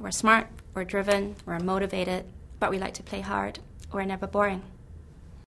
We're smart, we're driven, we're motivated, but we like to play hard. We're never boring.